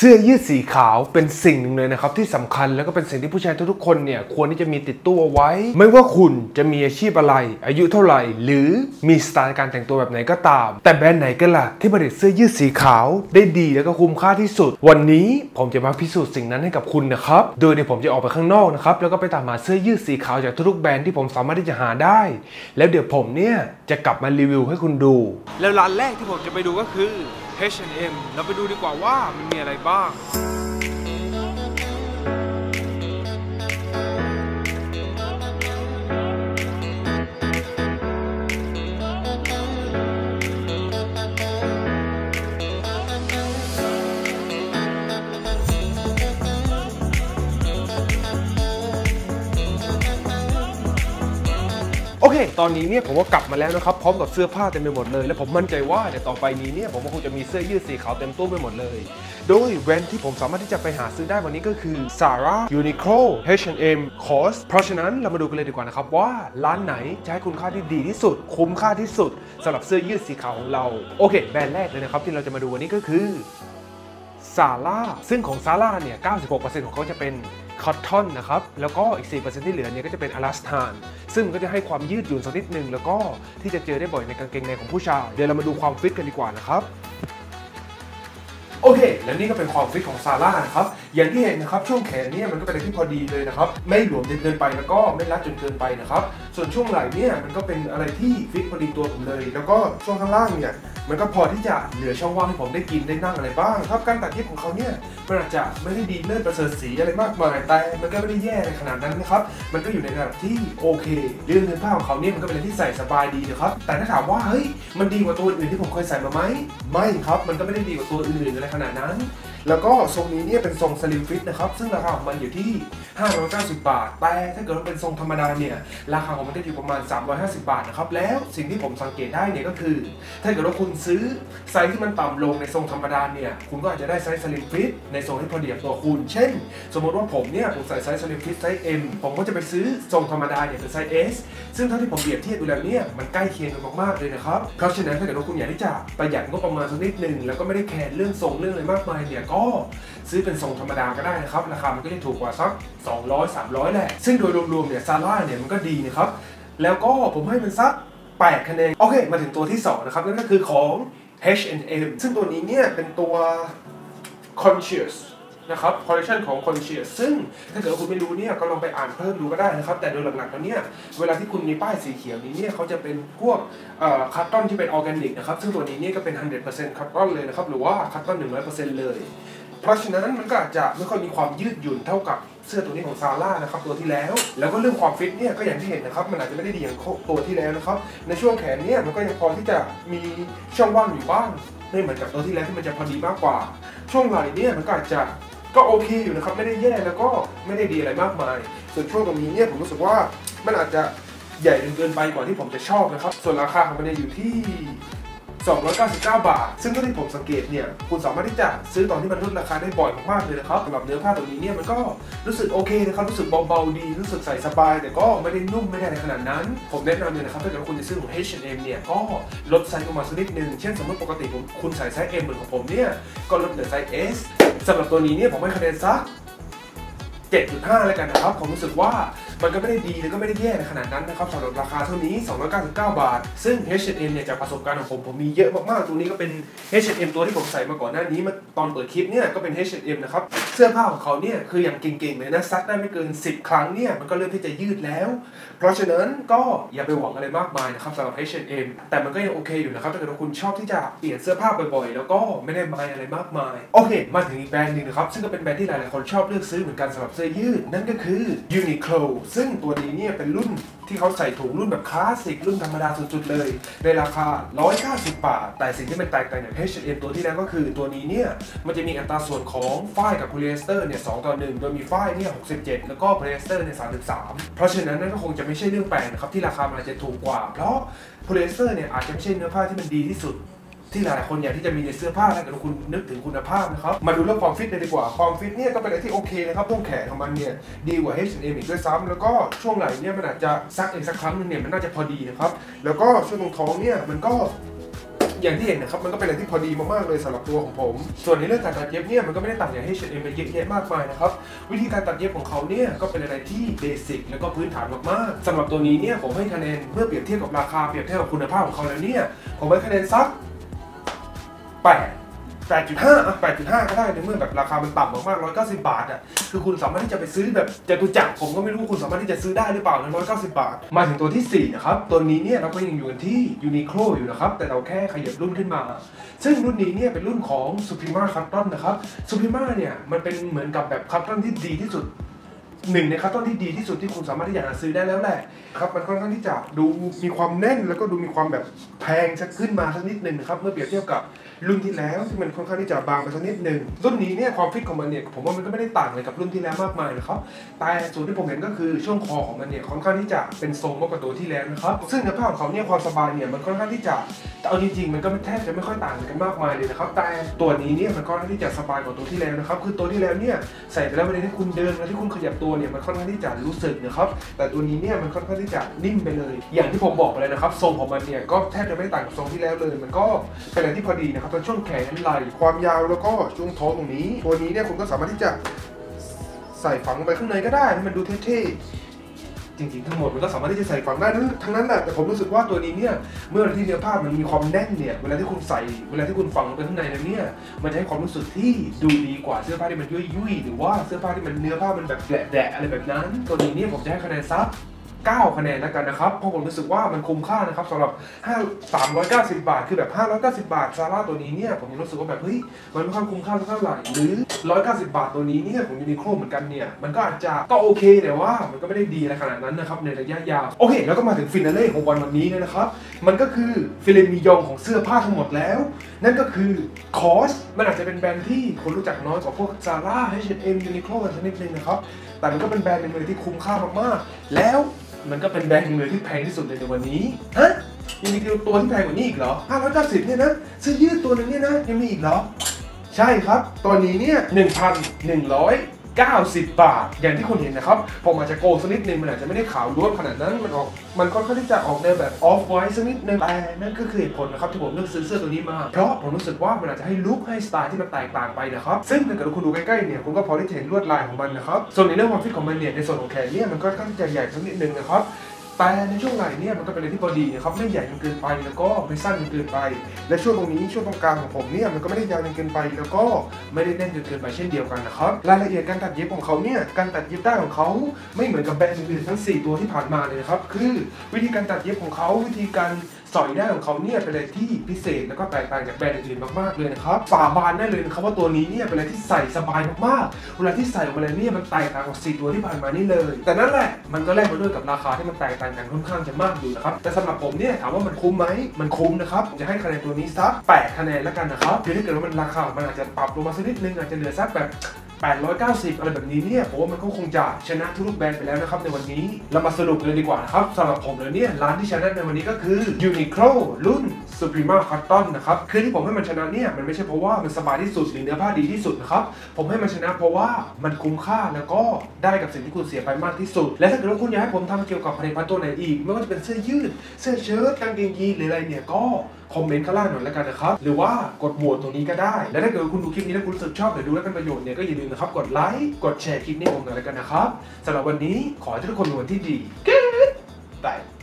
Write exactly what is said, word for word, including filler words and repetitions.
สื้อยืดสีขาวเป็นสิ่งหนึ่งเลยนะครับที่สำคัญแล้วก็เป็นสิ่งที่ผู้ชายทุกๆคนเนี่ยควรที่จะมีติดตัวเอาไว้ไม่ว่าคุณจะมีอาชีพอะไรอายุเท่าไหร่หรือมีสไตล์การแต่งตัวแบบไหนก็ตามแต่แบรนด์ไหนกันล่ะที่ผลิตเสื้อยืดสีขาวได้ดีแล้วก็คุ้มค่าที่สุดวันนี้ผมจะมาพิสูจน์สิ่งนั้นให้กับคุณนะครับโดยในผมจะออกไปข้างนอกนะครับแล้วก็ไปตามหาเสื้อยืดสีขาวจากทุกๆแบรนด์ที่ผมสามารถที่จะหาได้แล้วเดี๋ยวผมเนี่ยจะกลับมารีวิวให้คุณดูแล้วร้านแรกที่ผมจะไปดูก็คือ เอช แอนด์ เอ็ม เราไปดูดีกว่าว่ามันมีอะไรบ้างโอเคตอนนี้เนี่ยผมก็กลับมาแล้วนะครับพร้อมกับเสื้อผ้าเต็มไปหมดเลยและผมมั่นใจว่าเดี๋ยวต่อไปนี้เนี่ยผมก็คงจะมีเสื้อยืดสีขาวเต็มตู้ไปหมดเลยโดยแบรนด์ที่ผมสามารถที่จะไปหาซื้อได้วันนี้ก็คือ Zara Uniqlo เอช แอนด์ เอ็ม คอส เพราะฉะนั้นเรามาดูกันเลยดีกว่านะครับว่าร้านไหนจะให้คุณค่าที่ดีที่สุดคุ้มค่าที่สุดสำหรับเสื้อยืดสีขาวของเราโอเคแบรนด์แรกเลยนะครับที่เราจะมาดูวันนี้ก็คือ Zara ซึ่งของ Zara เนี่ย เก้าสิบหกเปอร์เซ็นต์ ของเขาจะเป็นคอตตอนนะครับแล้วก็อีก สี่เปอร์เซ็นต์ ที่เหลือเนี่ยก็จะเป็นอลาสตานซึ่งมันก็จะให้ความยืดหยุ่นสักนิดนึงแล้วก็ที่จะเจอได้บ่อยในกางเกงในของผู้ชายเดี๋ยวเรามาดูความฟิตกันดีกว่านะครับโอเคและนี่ก็เป็นความฟิตของซาร่านะครับอย่างที่เห็นนะครับช่วงแขนเนี่ยมันก็เป็นอะไรที่พอดีเลยนะครับไม่หลวมจนเกินไปแล้วก็ไม่รัดจนเกินไปนะครับส่วนช่วงไหล่เนี่ยมันก็เป็นอะไรที่ฟิตพอดีตัวผมเลยแล้วก็ช่วงข้างล่างเนี่ยมันก็พอที่จะเหลือช่องว่างให้ผมได้กินได้นั่งอะไรบ้างครับการตัดเย็บของเขาเนี่ยมันอาจจะไม่ได้ดีเลิศประเสริฐสีอะไรมากมายแต่มันก็ไม่ได้แย่ในขนาดนั้นนะครับมันก็อยู่ในระดับที่โอเคเรื่องเนื้อผ้าของเขาเนี่ยมันก็เป็นอะไรที่ใส่สบายดีนะครับแต่ถ้าถามว่าเฮ้ยมันดีกว่าตัวอื่นที่ผมเคยใส่มาไหมไม่ครับมันก็ไม่ได้ดีกว่าตัวอื่นอะไรขนาดนั้นแล้วก็ทรงนี้เนี่ยเป็นทรงสลิมฟิตนะครับซึ่งราคาของมันอยู่ที่ห้าร้อยเก้าสิบบาทแต่ถ้าเกิดว่าเป็นทรงธรรมดาเนี่ยราคาของมันจะอยู่ประมาณสามร้อยห้าสิบบาทนะครับแล้วสิ่งที่ผมสังเกตได้เนี่ยก็คือถ้าเกิดว่าคุณซื้อไซส์ที่มันต่ำลงในทรงธรรมดาเนี่ยคุณก็อาจจะได้ไซส์สลิมฟิตในทรงที่พอดีกับตัวคุณเช่นสมมติว่าผมเนี่ยผมใส่ไซส์สลิมฟิตไซส์ เอ็ม ผมก็จะไปซื้อทรงธรรมดาเนี่ยเป็นไซส์ เอส ซึ่งเท่าที่ผมเปรียบเทียบดูแล้วเนี่ยมันใกล้เคียงกันมากๆเลยนะครับเพราะฉะนั้นถ้าเกิดว่าคุณอยากที่จะประหยัดงบประมาณสักนิดนึงแล้วก็ไม่ได้แคร์เรื่องทรงเรื่องอะไรมากมายเนี่ยก็ซื้อเป็นทรงธรรมดาก็ได้นะครับราคามันก็จะถูกกว่าสักสองร้อย สามร้อยแหละซึ่งโดยรวมๆเนี่ยซาร่าเนี่ยมันก็ดีนะครับแล้วก็ผมให้มันสักแปดคะแนนโอเคมาถึงตัวที่สองนะครับนั่นก็คือของ เอช แอนด์ เอ็ม ซึ่งตัวนี้เนี่ยเป็นตัว Conscious นะครับคอลเลคชันของ Conscious ซึ่งถ้าเกิดคุณไม่รู้เนี่ยก็ลองไปอ่านเพิ่มดูก็ได้นะครับแต่โดยหลักๆแล้วเนี่ยเวลาที่คุณมีป้ายสีเขียวนี้เนี่ยเขาจะเป็นพวกคัตตอนที่เป็นออร์แกนิกนะครับซึ่งตัวนี้เนี่ยก็เป็น ร้อยเปอร์เซ็นต์ คัตตอนเลยนะครับหรือว่าคัตตอน หนึ่งร้อยเปอร์เซ็นต์ เลยเพราะฉะนั้นมันก็อาจจะไม่ค่อยมีความยืดหยุ่นเท่ากับเสื้อตัวนี้ของซาร่านะครับตัวที่แล้วแล้วก็เรื่องความฟิตเนี่ยก็อย่างที่เห็นนะครับมันอาจจะไม่ได้ดีอย่างตัวที่แล้วนะครับในช่วงแขนเนี่ยมันก็ยังพอที่จะมีช่องว่างอยู่บ้างไม่เหมือนกับตัวที่แล้วที่มันจะพอดีมากกว่าช่วงไหล่เนี่ยมันก็อาจจะก็โอเคอยู่นะครับไม่ได้แย่แล้วก็ไม่ได้ดีอะไรมากมายส่วนช่วงตรงนี้เนี่ยผมรู้สึกว่ามันอาจจะใหญ่จนเกินไปกว่าที่ผมจะชอบนะครับส่วนราคาของมันอยู่ที่สองร้อยเก้าสิบเก้าบาทซึ่งก็ที่ผมสังเกตเนี่ยคุณสามารถที่จะซื้อตอนที่มันลดราคาได้บ่อยมากๆเลยนะครับสำหรับเนื้อผ้าตัวนี้เนี่ยมันก็รู้สึกโอเคนะครับรู้สึกเบาๆดีรู้สึกใส่สบายแต่ก็ไม่ได้นุ่มไม่ได้ในขนาดนั้นผมแนะนำเลยนะครับถ้าเกิดว่าคุณจะซื้อของ เอช แอนด์ เอ็ม เนี่ยก็ลดไซส์ลงมาสักนิดนึงเช่นสมมติปกติคุณใส่ไซส์ เอ็ม เหมือนของผมเนี่ยก็ลดเหลือไซส์ เอส สำหรับตัวนี้เนี่ยผมให้คะแนนสักเจ็ดจุดห้า แล้วกันนะครับผมรู้สึกว่ามันก็ไม่ได้ดีแล้วก็ไม่ได้แย่ในขนาดนั้นนะครับสำหรับราคาเท่านี้สองร้อยเก้าสิบเก้าบาทซึ่ง เอช แอนด์ เอ็ม เนี่ยจากประสบการณ์ของผมผมมีเยอะมากๆตัวนี้ก็เป็น เอช แอนด์ เอ็ม ตัวที่ผมใส่มาก่อนหน้านี้มาตอนเปิดคลิปเนี่ยก็เป็น เอช แอนด์ เอ็ม นะครับเสื้อผ้าของเขาเนี่ยคืออย่างเก่งๆเลยนะซักได้ไม่เกินสิบครั้งเนี่ยมันก็เริ่มที่จะยืดแล้วเพราะฉะนั้นก็อย่าไปหวังอะไรมากมายนะครับสำหรับ เอช แอนด์ เอ็ม แต่มันก็ยังโอเคอยู่นะครับถ้าเกิดว่าคุณชอบที่จะเปลี่ยนเสื้อผ้าบ่อยๆแล้วก็ไม่ได้มายอะไรมากมายโอเคมาถึงอีกแบรนด์นึงนะครับซึ่งก็เป็นแบรนด์ที่หลายๆคนชอบเลือกซื้อเหมือนกันสำหรับเสื้อยืดนั่นก็คือ Uniqlo ซึ่งตัวนี้เนี่ยเป็นรุ่นที่เขาใส่ถุงรุ่นแบบคลาสสิกรุ่นธรรมดาสุดๆเลยในราคาหนึ่งร้อยเก้าสิบบาทแต่สิ่งที่มันแตกต่างจาก เอช แอนด์ เอ็ม ตัวที่แล้วก็คือตัวนี้เนี่ยมันจะมีอัตราส่วนของฝ้ายกับโพลีเอสเตอร์เนี่ยสองต่อหนึ่งโดยมีฝ้ายเนี่ยหกสิบเจ็ดแล้วก็โพลีเอสเตอร์เนี่ยสามสิบสามเพราะฉะนั้นนั่นก็คงจะไม่ใช่เรื่องแปลกนะครับที่ราคามันอาจจะถูกกว่าเพราะโพลีเอสเตอร์เนี่ยอาจจะไม่ใช่เนื้อผ้าที่มันดีที่สุดที่หลายคนอยากที่จะมีในเสื้อผ้าถ้าเกิดคุณนึกถึงคุณภาพนะครับมาดูเรื่องความฟิตเลยดีกว่าความฟิตเนี่ยก็เป็นอะไรที่โอเคนะครับช่วงแขนของมันเนี่ยดีกว่า เอช แอนด์ เอ็ม อีกด้วยซ้ำแล้วก็ช่วงไหล่เนี่ยมันอาจจะซักอีกสักครั้งนึงเนี่ยมันน่าจะพอดีนะครับแล้วก็ช่วงตรงท้องเนี่ยมันก็อย่างที่เห็นนะครับมันก็เป็นอะไรที่พอดีมากๆเลยสำหรับตัวของผมส่วนในเรื่องการตัดเย็บเนี่ยมันก็ไม่ได้ต่างจาก เอช แอนด์ เอ็ม ไปเยอะแยะมากมายนะครับวิธีการตัดเย็บของเขาเนี่ยก็เป็นอะไรที่เบสิกแล้วก็พื้นฐานมากๆสำหรับตัวนี้เนี่ยผมให้คะแนนเมื่อเปรียบเทียบกับราคาเปรียบเทียบกับคุณภาพของเขาแล้วเนี่ยผมให้คะแนนสักแปด แปดจุดห้า อ่ะ แปดจุดห้า ก็ได้ในเมื่อแบบราคามันต่ำมากๆหนึ่งร้อยเก้าสิบบาทอ่ะคือคุณสามารถที่จะไปซื้อแบบจตุจักรผมก็ไม่รู้ว่าคุณสามารถที่จะซื้อได้หรือเปล่าหนึ่งร้อยเก้าสิบบาทมาถึงตัวที่สี่นะครับตัวนี้เนี่ยเราก็ยังอยู่กันที่ Uniqlo อยู่นะครับแต่เราแค่ขยับรุ่นขึ้นมาซึ่งรุ่นนี้เนี่ยเป็นรุ่นของ Suprema Cotton นะครับ Suprema เนี่ยมันเป็นเหมือนกับแบบ Cotton ที่ดีที่สุดหนึ่งในคัตตอนที่ดีที่สุดที่คุณสามารถที่จะหาซื้อได้แล้วแหละครับมันค่อนข้างที่จะดูมีความแน่นแล้วก็ดูมีความแบบแพงสักขึ้นมาสักนิดหนึ่งนะครับเมื่อเปรียบเทียบกับรุ่นที่แล้วที่มันค่อนข้างที่จะบางไปสักนิดหนึ่งรุ่นนี้เนี่ยความฟิตของมันเนี่ยผมว่ามันก็ไม่ได้ต่างเลยกับรุ่นที่แล้วมากมายนะครับแต่ส่วนที่ผมเห็นก็คือช่วงคอของมันเนี่ยค่อนข้างที่จะเป็นทรงมากกว่าตัวที่แล้วนะครับซึ่งเนื้อผ้าของเขาเนี่ยความสบายเนี่ยมันค่อนข้างที่จะเอาจริงๆมันก็แทบจะไม่ค่อยต่างกันมากมายเลยนะครับแต่ตัวนี้เนี่ยมันค่อนข้างที่จะสบายกว่าตัวที่แล้วนะครับคือตัวที่แล้วเนี่ยใส่ไปแล้วเวลาที่คุณเดินเวลาที่คุณขยับตัวเนี่ยมันค่อนข้างที่จะรู้สึกนะครับแต่ตัวนี้เนี่ยมันค่อนข้างที่จะนิ่มไปเลยอย่างที่ผมบอกไปเลยนะครับทรงของมันเนี่ยก็แทบจะไม่ต่างกับทรงที่แล้วเลยมันก็เป็นอะไรที่พอดีนะครับทั้งช่วงแขนไหล่ความยาวแล้วก็ช่วงท้องตรงนี้ตัวนี้เนี่ยคุณก็สามารถที่จะใส่ฝังไปข้างในก็ได้ให้มันดูเท่ๆจริงๆทั้งหมดมันก็สามารถที่จะใส่ฝังได้ทั้งนั้นแหละแต่ผมรู้สึกว่าตัวนี้เนี่ยเมื่อที่เนื้อผ้ามันมีความแน่นเนี่ยเวลาที่คุณใส่เวลาที่คุณฝังไปข้างในแล้วเนี่ยมันจะให้ความรู้สึกที่ดูดีกว่าเสื้อผ้าที่มันยุ่ยๆหรือว่าเสื้อผ้าที่มันเนื้อผ้ามันแบบแดะๆอะไรแบบนั้นตัวนี้เนี่ยผมจะให้คะแนนซับเก้าคะแนนแล้วกันนะครับเพราะผมรู้สึกว่ามันคุ้มค่านะครับสำหรับสามร้อยเก้าสิบบาทคือแบบห้าร้อยเก้าสิบบาทซาร่าตัวนี้เนี่ยผมรู้สึกว่าแบบเฮ้ยมันไม่ค่อยคุ้มค่าเท่าไหร่หรือหนึ่งร้อยเก้าสิบบาทตัวนี้เนี่ยของยูนิโคลเหมือนกันเนี่ยมันก็อาจจะก็โอเคแต่ว่ามันก็ไม่ได้ดีอะไรขนาดนั้นนะครับในระยะยาวโอเคแล้วก็มาถึงฟินาเล่ของวันวันนี้นะครับมันก็คือฟิเลมิยองของเสื้อผ้าทั้งหมดแล้วนั่นก็คือคอสมันอาจจะเป็นแบรนด์ที่คนรู้จักน้อยกว่าพวกซาร่า เอช แอนด์ เอ็ม ยูนิโคลกันสักนิดนึงนะครับแต่มันก็เป็นแบรนด์หนึ่งเลยที่คุ้มค่ามากๆแล้วมันก็เป็นแบรนด์หนึ่งเลยที่แพงที่สุดในวันนี้ฮะยังมีตัวที่แพงกว่านี้อีกเหรอห้าร้อยเก้าสิบเนี่ยนะเสื้อยืดตัวนึงเนี่ยนะยังมีอีกเหรอใช่ครับตอนนี้เนี่ย หนึ่งพันหนึ่งร้อยเก้าสิบบาทอย่างที่คนเห็นนะครับผมอาจจะโกงสักนิดนึงมันอาจจะไม่ได้ขาวล้วนขนาดนั้นมันออกมันค่อนข้างที่จะออกแนวแบบออฟไวท์สักนิดนึงแต่นั่นก็คือเหตุผลนะครับที่ผมเลือกซื้อเสื้อตัวนี้มาเพราะผมรู้สึกว่ามันอาจจะให้ลุคให้สไตล์ที่มันแตกต่างไปนะครับซึ่งถ้าเกิดคุณดูใกล้ๆเนี่ยคุณก็พอที่จะเห็นลวดลายของมันนะครับส่วนในเรื่องความฟิตของมันเนี่ยในส่วนของแขนเนี่ยมันก็ค่อนข้างจะใหญ่สักนิดนึงนะครับแต่ในช่วงไหล่เนี่ยมันก็เป็นอะไรที่พอดีนะครับไม่ใหญ่จนเกินไปแล้วก็ไม่สั้นจนเกินไปและช่วงตรงนี้ช่วงตรงกลางของผมเนี่ยมันก็ไม่ได้ยาวจนเกินไปแล้วก็ไม่ได้แน่นจนเกินไปเช่นเดียวกันนะครับรายละเอียดการตัดเย็บของเขาเนี่ยการตัดเย็บได้ของเขาไม่เหมือนกับแบรนด์อื่นๆทั้งสี่ตัวที่ผ่านมาเลยครับคือวิธีการตัดเย็บของเขาวิธีการสอยได้ของเขาเนี่ยเป็นอะไรที่พิเศษแล้วก็แตกต่างจากแบรนด์อื่นๆมากๆเลยนะครับฝาบานได้เลยนะครับว่าตัวนี้เนี่ยเป็นอะไรที่ใส่สบายมากๆเวลาที่ใส่ออกมาเลยเนี่ยมันแตกต่างจากสี่ตัวที่ผ่านมานี่เลยแต่นั่นแหละมันก็แลกมาด้วยกับราคาที่มันแตกต่างกันค่อนข้างจะมากอยู่นะครับแต่สำหรับผมเนี่ยถามว่ามันคุ้มไหมมันคุ้มนะครับผมจะให้คะแนนตัวนี้สักแปดคะแนนแล้วกันนะครับคือถ้าเกิดว่ามันราคามันอาจจะปรับลงมาสักนิดนึงอาจจะเหลือสักแบบแปดร้อยเก้าสิบอะไรแบบนี้เนี่ยผมว่ามันก็คงจะชนะทุกแบรนด์ไปแล้วนะครับในวันนี้เรามาสรุปเลยดีกว่านะครับสำหรับผมเลยเนี่ยร้านที่ชนะในวันนี้ก็คือ Uniqlo รุ่น Suprema Cotton นะครับคือที่ผมให้มันชนะเนี่ยมันไม่ใช่เพราะว่ามันสบายที่สุดหรือเนื้อผ้าดีที่สุดนะครับผมให้มันชนะเพราะว่ามันคุ้มค่าแล้วก็ได้กับสิ่งที่คุณเสียไปมากที่สุดและถ้าเกิดว่าคุณอยากให้ผมทำเกี่ยวกับผลิตภัณฑ์ตัวไหนอีกไม่ว่าจะเป็นเสื้อยืดเสื้อเชิ้ตกางเกงยีนหรืออะไรเนี่ยก็คอมเมนต์ข้างล่างหน่อยแล้วกันนะครับหรือว่ากดโหวตตรงนี้ก็ได้และถ้าเกิดคุณดูคลิปนี้แล้วคุณรู้สึกชอบหรือดูแล้วเป็นประโยชน์เนี่ยก็อย่าลืมนะครับกดไลค์กดแชร์คลิปนี้ผมหน่อยแล้วกันนะครับสำหรับวันนี้ขอให้ทุกคนมีวันที่ดี Goodbye